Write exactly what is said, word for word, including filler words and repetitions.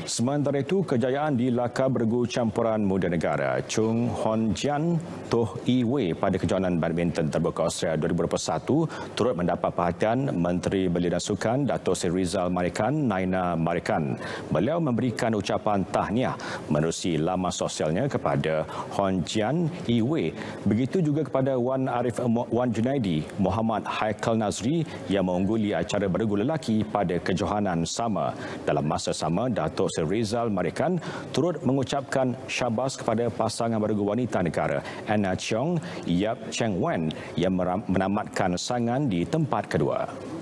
Sementara itu, kejayaan di laka bergu campuran muda negara Chung Hon Jian Toh Yi Wei pada kejohanan badminton terbuka Australia dua ribu dua puluh satu turut mendapat perhatian Menteri Belia dan Sukan Dato' Seri Rizal Marikan Naina Marikan. Beliau memberikan ucapan tahniah menerusi laman sosialnya kepada Hon Jian Yi Wei. Begitu juga kepada Wan Arif Wan Junaidi, Muhammad Haikal Nazri yang mengungguli acara bergu lelaki pada kejohanan sama. Dalam masa sama, Dato' Seri Rizal Marikan turut mengucapkan syabas kepada pasangan bergu wanita negara Anna Cheong Yap Cheng Wen yang menamatkan sangan di tempat kedua.